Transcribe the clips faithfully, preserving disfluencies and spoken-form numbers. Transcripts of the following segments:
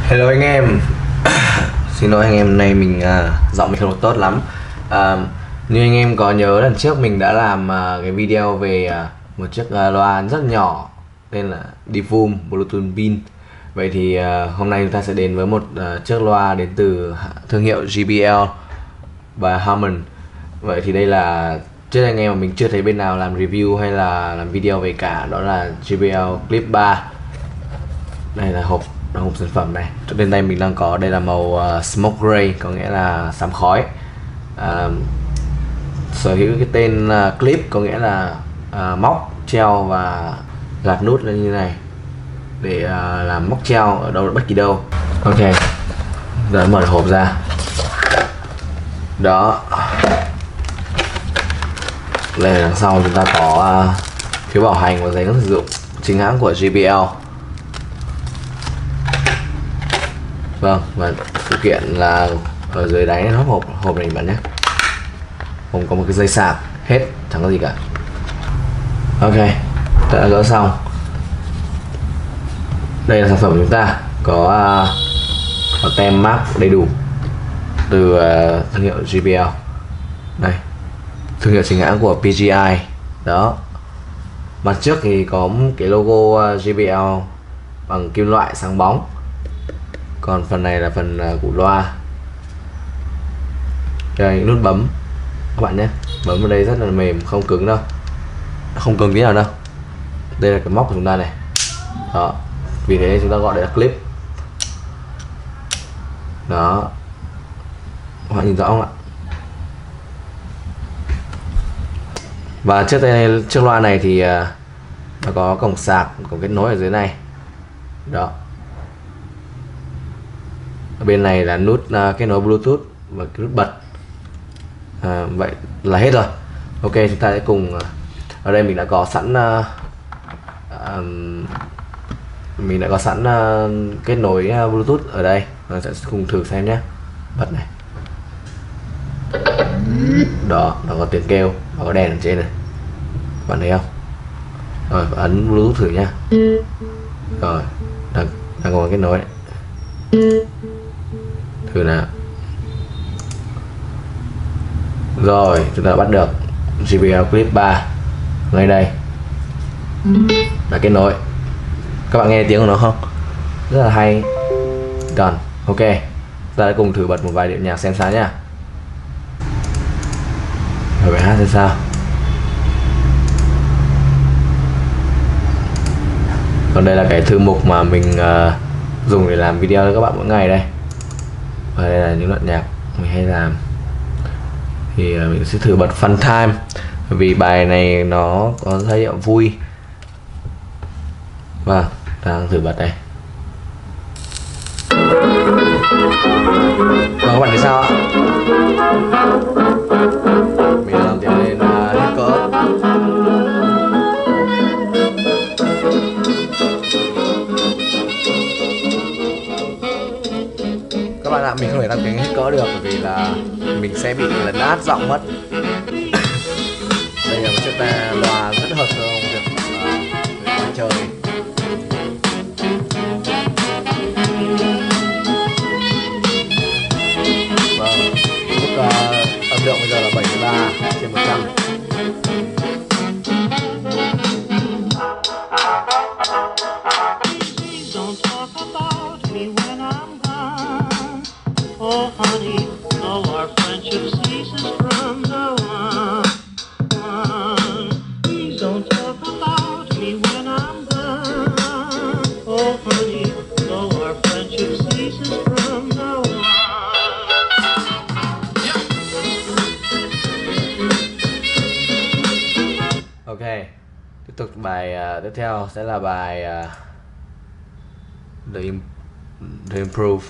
Hello anh em. Xin lỗi anh em, hôm nay mình uh, giọng mình không được tốt lắm. uh, Như anh em có nhớ lần trước mình đã làm uh, cái video về uh, một chiếc uh, loa rất nhỏ tên là Divum Bluetooth Pin. Vậy thì uh, hôm nay chúng ta sẽ đến với một uh, chiếc loa đến từ thương hiệu gi bê lờ và Harman. Vậy thì đây là trước anh em mà mình chưa thấy bên nào làm review hay là làm video về cả, đó là gi bê lờ Clip ba. Đây là hộp hộp sản phẩm này. Trên tay mình đang có, đây là màu uh, smoke gray, có nghĩa là xám khói. uh, Sở hữu cái tên uh, clip, có nghĩa là uh, móc treo và gạt nút lên như này để uh, làm móc treo ở đâu bất kỳ đâu. Ok, giờ mở hộp ra. Đó, đây đằng sau chúng ta có uh, phiếu bảo hành và giấy hướng sử dụng chính hãng của gi bê lờ. Vâng, và phụ kiện là ở dưới đáy hộp hộp hộp này bạn nhé, không có một cái dây sạc, hết chẳng có gì cả. Ok, đã gỡ xong. Đây là sản phẩm của chúng ta, có, uh, có tem mác đầy đủ từ uh, thương hiệu gi bê lờ. Đây, thương hiệu chính hãng của pê giê i. Đó, mặt trước thì có cái logo uh, gi bê lờ bằng kim loại sáng bóng. Còn phần này là phần uh, của loa. Đây, nút bấm các bạn nhé, bấm vào đây rất là mềm, không cứng đâu, không cứng tí nào đâu. Đây là cái móc của chúng ta này. Đó, vì thế chúng ta gọi đây là clip. Đó, các bạn nhìn rõ không ạ? Và trước đây chiếc loa này thì uh, nó có cổng sạc, cổng kết nối ở dưới này. Đó, ở bên này là nút uh, kết nối Bluetooth và cái nút bật. À, vậy là hết rồi. Ok, chúng ta sẽ cùng, uh, ở đây mình đã có sẵn uh, um, mình đã có sẵn uh, kết nối uh, Bluetooth ở đây. Mình sẽ cùng thử xem nhé. Bật này. Đó, nó có tiếng kêu, nó có đèn ở trên này, bạn thấy không? Rồi, ấn Bluetooth thử nhá. Rồi, đang, đang có kết nối đấy. Thử nào. Rồi, chúng ta đã bắt được gi bê lờ Clip ba ngay đây, đã kết nối. Các bạn nghe tiếng của nó không? Rất là hay. Done. Ok, ta đã cùng thử bật một vài điệu nhạc xem sao nhá. Rồi bài hát xem sao. Còn đây là cái thư mục mà mình uh, dùng để làm video cho các bạn mỗi ngày đây. Và đây là những đoạn nhạc mình hay làm. Thì uh, mình sẽ thử bật Fun Time, vì bài này nó có giai điệu vui. Vâng, đang thử bật đây. Vâng, các bạn thấy sao ạ? Mình làm tiếng lên uh, hết cỡ. Các bạn ạ, mình không thể tăng tiếng hết cỡ được bởi vì là mình sẽ bị lấn át giọng mất. Đây là một chiếc loa rất hợp cho việc uh, ngoài trời. Vâng, mức uh, âm lượng bây giờ là bảy mươi ba trên một trăm. Oh honey, so our friendship ceases from now on. Please don't talk about me when I'm gone. Oh honey, so our friendship ceases from now on. Ok, tiếp tục bài uh, tiếp theo sẽ là bài uh, The, Im The Improve.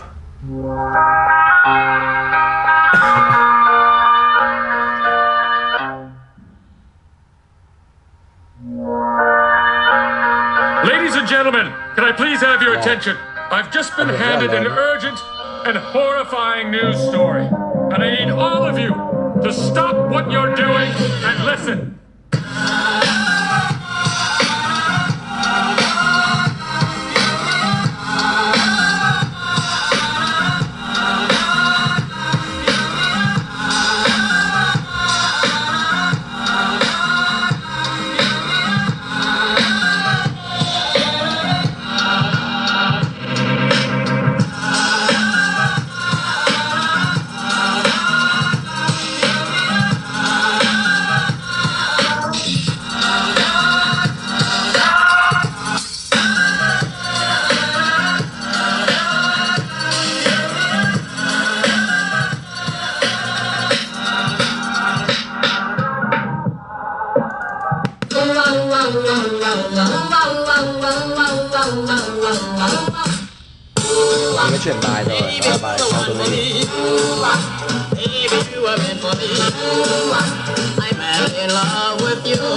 Ladies and gentlemen, can I please have your attention? I've just been handed an urgent and horrifying news story, and I need all of you to stop what you're doing and listen. Mình đã chuyển bài rồi, đó là bài sau tôi đi. Baby, you are meant for me. I'm madly in love with you.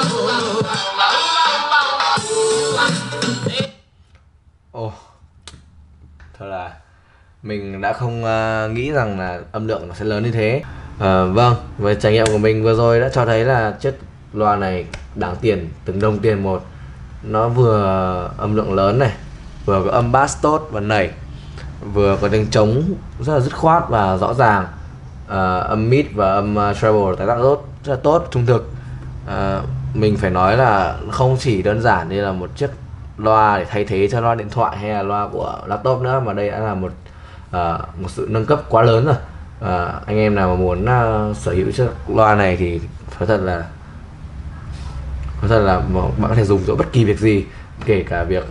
Ồ, thật là mình đã không uh, nghĩ rằng là âm lượng nó sẽ lớn như thế. À, vâng, với trải nghiệm của mình vừa rồi đã cho thấy là chiếc loa này đáng tiền, từng đồng tiền một. Nó vừa âm lượng lớn này, vừa có âm bass tốt và nảy, vừa có tiếng trống rất là dứt khoát và rõ ràng. À, âm mid và âm uh, treble tái tạo tốt, rất là tốt, trung thực. À, mình phải nói là không chỉ đơn giản như là một chiếc loa để thay thế cho loa điện thoại hay là loa của laptop nữa, mà đây đã là một uh, một sự nâng cấp quá lớn rồi. Uh, anh em nào mà muốn uh, sở hữu chiếc loa này thì phải thật là có thật là bạn có thể dùng cho bất kỳ việc gì, kể cả việc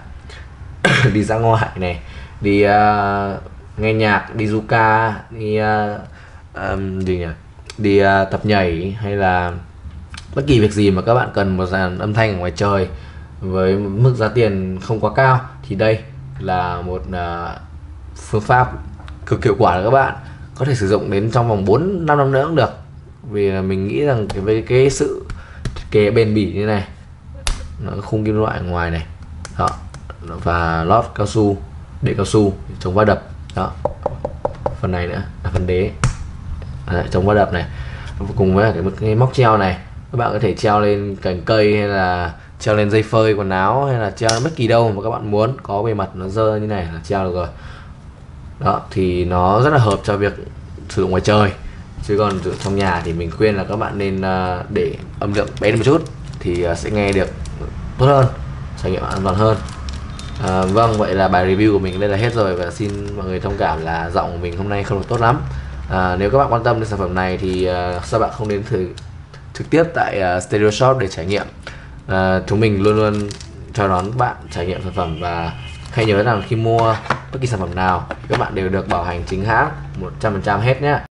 uh, đi ra ngoài này, đi uh, nghe nhạc, đi du ca, đi uh, um, gì nhỉ, đi uh, tập nhảy, hay là bất kỳ việc gì mà các bạn cần một dàn âm thanh ở ngoài trời với mức giá tiền không quá cao, thì đây là một uh, phương pháp cực hiệu quả để các bạn có thể sử dụng đến trong vòng bốn năm năm nữa cũng được. Vì là mình nghĩ rằng cái với cái sự thiết kế bền bỉ như này, nó khung kim loại ở ngoài này đó, và lót cao su, để cao su chống va đập đó, phần này nữa là phần đế đấy, chống va đập này, cùng với cái, cái móc treo này, các bạn có thể treo lên cành cây hay là treo lên dây phơi quần áo, hay là treo lên bất kỳ đâu mà các bạn muốn, có bề mặt nó dơ như này là treo được rồi đó, thì nó rất là hợp cho việc sử dụng ngoài trời. Chứ còn trong nhà thì mình khuyên là các bạn nên uh, để âm lượng bé một chút thì uh, sẽ nghe được tốt hơn, trải nghiệm an toàn hơn. Uh, vâng, vậy là bài review của mình đây là hết rồi, và xin mọi người thông cảm là giọng của mình hôm nay không được tốt lắm. Uh, nếu các bạn quan tâm đến sản phẩm này thì uh, sao bạn không đến thử trực tiếp tại uh, Stereo Shop để trải nghiệm. Uh, chúng mình luôn luôn chào đón các bạn trải nghiệm sản phẩm, và hãy nhớ rằng khi mua bất kỳ sản phẩm nào các bạn đều được bảo hành chính hãng một trăm phần trăm hết nhé.